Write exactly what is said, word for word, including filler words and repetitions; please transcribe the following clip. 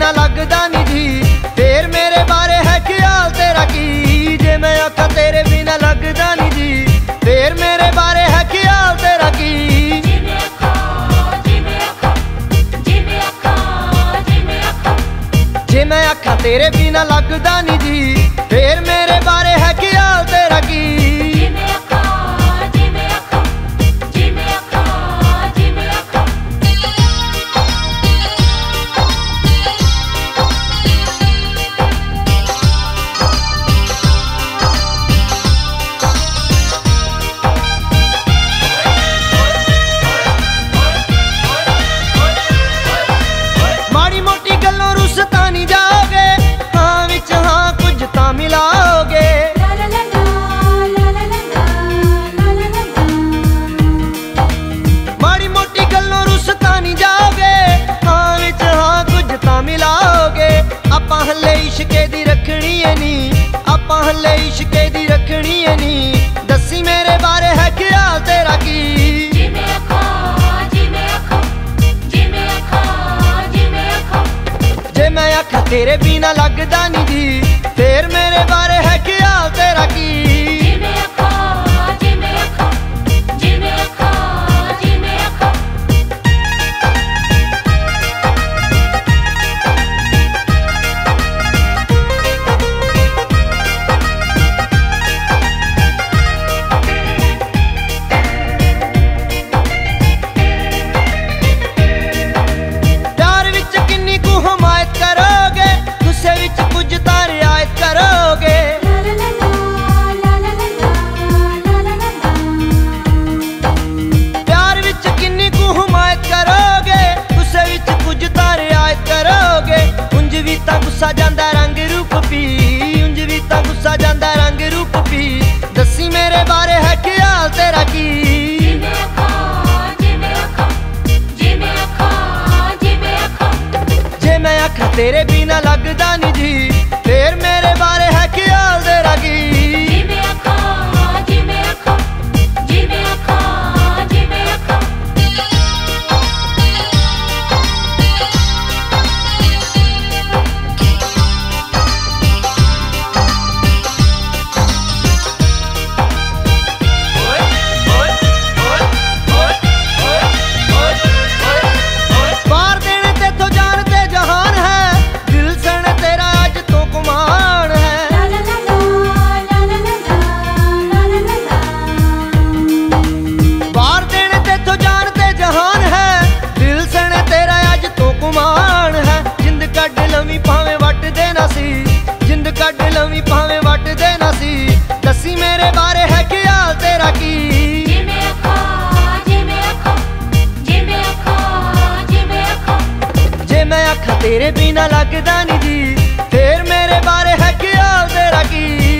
बिना लगदा नहीं जी, फिर मेरे बारे है ख्याल तेरा की। जे मैं आखा तेरे बिना लगदा नहीं जी, फिर मेरे बारे है ख्याल तेरा की। जे मैं आखा तेरे बिना लगदा नहीं जी, फिर मेरे बारे है ख्याल तेरा की। माड़ी मोटी गल्लों रुसता नहीं जाओगे, हाँ विच हाँ कुछ तां मिलाओगे। माड़ी मोटी गल्लों रुसता नहीं जाओगे, हाँ विच हाँ कुछ तां मिलाओगे। आपां हल्ले इश्के दी रखनी है नी, आपां हल्ले इश्के दी रखनी है नी। दसी मेरे बारे है ख्याल तेरा की। जे मैं आखा तेरे बिना लगदा नहीं जी, फिर मेरे बारे है ख्याल तेरा की। प्यार विच किन्नी कु हमायत करोगे, गुस्से विच कुछ तां रियायत करोगे। प्यार विच किन्नी कु हमायत करोगे, गुस्से विच कुछ तां रियायत करोगे। उंज भी तां गुस्सा जांदा रंग रूप पी, उंज भी तां गुस्सा जांदा रंग रूप पी। दसी मेरे बारे है ख्याल तेरा की। जे मैं आखा तेरे बिना लगदा नहीं जी, फिर मेरे बारे है ख्याल तेरा की। पार देने तेथों जान ते जहान है, दिल सने तेरा आज तो कुमान है। पार देने तेथों जान ते जहान है, दिल सने तेरा आज तो कुमान है। जिंद कड लवी भावें वट देना सी, जिंद कड लवी भावें वट देना सी। दसी मेरे बारे है ख्याल तेरा की। जे मैं आखा तेरे बिना लगदा नहीं जी, फिर मेरे बारे है ख्याल तेरा की।